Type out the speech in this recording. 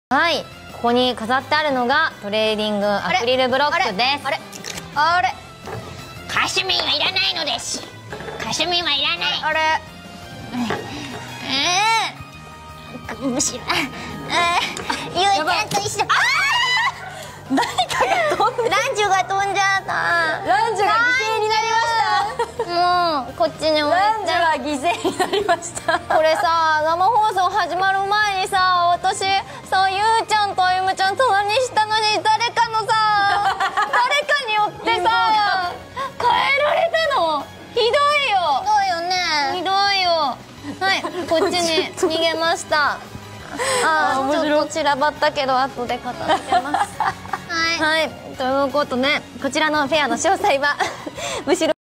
はい、ここに飾ってあるのがトレーディングアクリルブロックです。 あれカシュミンはいらないのです。カシュミンはいらない。むしろゆうちゃんと一緒。 何かが飛んで、 ランチュが飛んじゃった。 ランジュが犠牲になりました。 もうこっちに置いて。 ランジュは犠牲になりました。 これさ、生放送始まる前にさ、私さ、ゆうちゃんとあゆむちゃん隣にしたのに、誰かのさ、誰かによってさ変えられたの。ひどいよ。ひどいよね。ひどいよ。はい、こっちに逃げました。ちょっと散らばったけど後で片付けます。はい、ということでこちらのフェアの詳細は後ろ